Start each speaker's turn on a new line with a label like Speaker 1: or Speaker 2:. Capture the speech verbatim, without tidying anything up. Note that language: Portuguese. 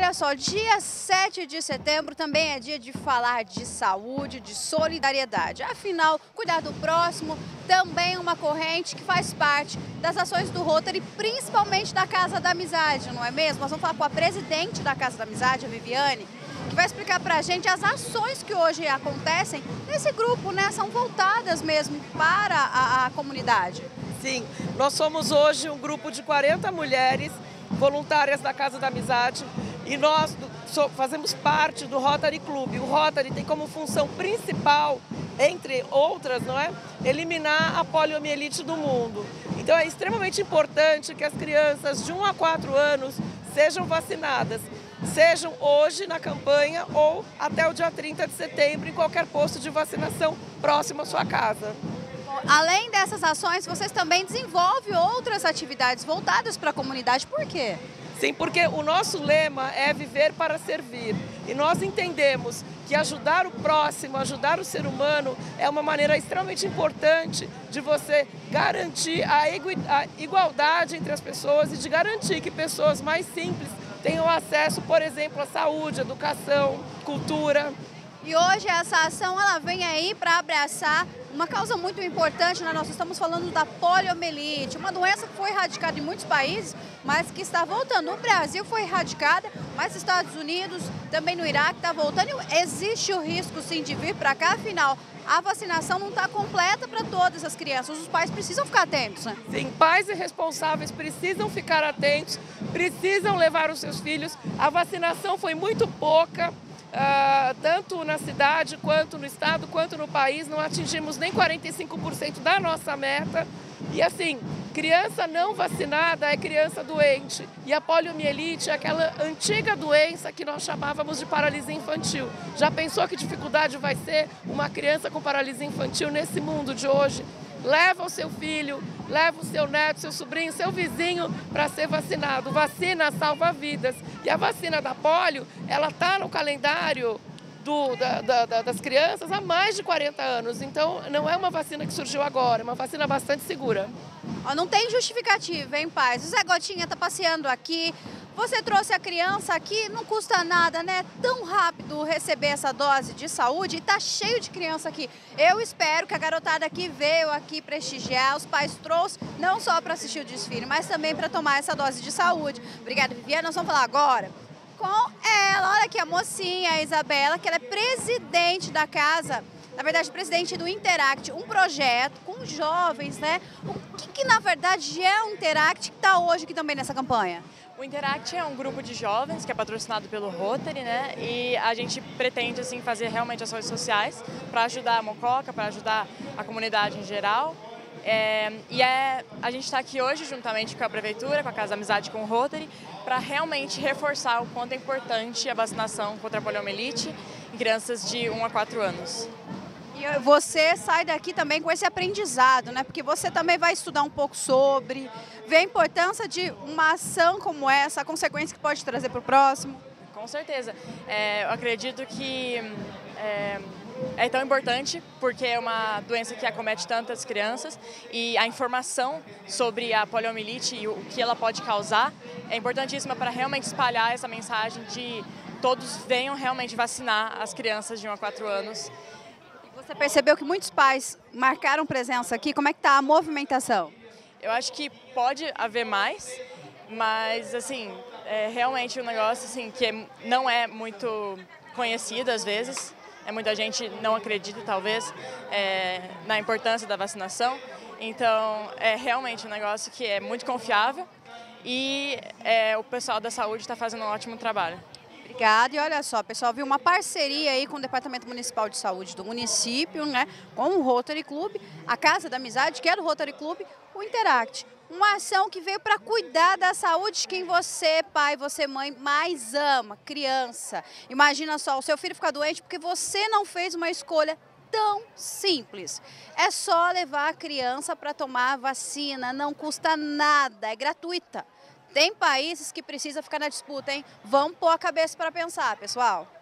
Speaker 1: olha só, dia sete de setembro também é dia de falar de saúde, de solidariedade. Afinal, cuidar do próximo também é uma corrente que faz parte das ações do Rotary, principalmente da Casa da Amizade, não é mesmo? Nós vamos falar com a presidente da Casa da Amizade, a Viviane, que vai explicar pra gente as ações que hoje acontecem nesse grupo, né? São voltadas mesmo para a, a comunidade.
Speaker 2: Sim, nós somos hoje um grupo de quarenta mulheres voluntárias da Casa da Amizade e nós fazemos parte do Rotary Club. O Rotary tem como função principal, entre outras, não é? Eliminar a poliomielite do mundo. Então é extremamente importante que as crianças de um a quatro anos sejam vacinadas, sejam hoje na campanha ou até o dia trinta de setembro em qualquer posto de vacinação próximo à sua casa.
Speaker 1: Além dessas ações, vocês também desenvolvem outras atividades voltadas para a comunidade. Por quê?
Speaker 2: Sim, porque o nosso lema é viver para servir. E nós entendemos que ajudar o próximo, ajudar o ser humano é uma maneira extremamente importante de você garantir a igualdade entre as pessoas e de garantir que pessoas mais simples tenham acesso, por exemplo, à saúde, educação, cultura.
Speaker 1: E hoje essa ação ela vem aí para abraçar uma causa muito importante, né? Nós estamos falando da poliomielite, uma doença que foi erradicada em muitos países, mas que está voltando. No Brasil foi erradicada, mas nos Estados Unidos, também no Iraque está voltando. E existe o risco sim de vir para cá, afinal, a vacinação não está completa para todas as crianças. Os pais precisam ficar atentos, né?
Speaker 2: Sim, pais e responsáveis precisam ficar atentos, precisam levar os seus filhos. A vacinação foi muito pouca. Uh, tanto na cidade, quanto no estado, quanto no país, não atingimos nem quarenta e cinco por cento da nossa meta. E assim, criança não vacinada é criança doente. E a poliomielite é aquela antiga doença que nós chamávamos de paralisia infantil. Já pensou que dificuldade vai ser uma criança com paralisia infantil nesse mundo de hoje? Leva o seu filho, leva o seu neto, seu sobrinho, seu vizinho para ser vacinado. Vacina salva vidas. E a vacina da polio, ela está no calendário do, da, da, das crianças há mais de quarenta anos. Então, não é uma vacina que surgiu agora, é uma vacina bastante segura.
Speaker 1: Não tem justificativa, hein, pais? O Zé Gotinha está passeando aqui. Você trouxe a criança aqui, não custa nada, né? Tão rápido receber essa dose de saúde e tá cheio de criança aqui. Eu espero que a garotada que veio aqui prestigiar, os pais trouxeram não só para assistir o desfile, mas também para tomar essa dose de saúde. Obrigada, Viviane. Nós vamos falar agora com ela. Olha aqui a mocinha, a Isabela, que ela é presidente da casa. Na verdade, presidente do Interact, um projeto com jovens, né? O que, que na verdade é o Interact que está hoje aqui também nessa campanha?
Speaker 3: O Interact é um grupo de jovens que é patrocinado pelo Rotary, né? E a gente pretende assim fazer realmente ações sociais para ajudar a Mococa, para ajudar a comunidade em geral. É, e é, a gente está aqui hoje juntamente com a Prefeitura, com a Casa da Amizade, com o Rotary, para realmente reforçar o quanto é importante a vacinação contra a poliomielite em crianças de um a quatro anos.
Speaker 1: E você sai daqui também com esse aprendizado, né? Porque você também vai estudar um pouco sobre, ver a importância de uma ação como essa, a consequência que pode trazer para o próximo.
Speaker 3: Com certeza. É, eu acredito que é, é tão importante porque é uma doença que acomete tantas crianças e a informação sobre a poliomielite e o que ela pode causar é importantíssima para realmente espalhar essa mensagem de todos venham realmente vacinar as crianças de um a quatro anos.
Speaker 1: Você percebeu que muitos pais marcaram presença aqui? Como é que está a movimentação?
Speaker 3: Eu acho que pode haver mais, mas assim, é realmente um negócio assim, que não é muito conhecido às vezes. É, muita gente não acredita, talvez, é, na importância da vacinação. Então, é realmente um negócio que é muito confiável e é, o pessoal da saúde está fazendo um ótimo trabalho.
Speaker 1: Obrigada. E olha só, pessoal, viu uma parceria aí com o Departamento Municipal de Saúde do município, né, com o Rotary Club, a Casa da Amizade, que é do Rotary Club, o Interact. Uma ação que veio para cuidar da saúde de quem você, pai, você, mãe, mais ama, criança. Imagina só, o seu filho ficar doente porque você não fez uma escolha tão simples. É só levar a criança para tomar a vacina, não custa nada, é gratuita. Tem países que precisam ficar na disputa, hein? Vamos pôr a cabeça para pensar, pessoal.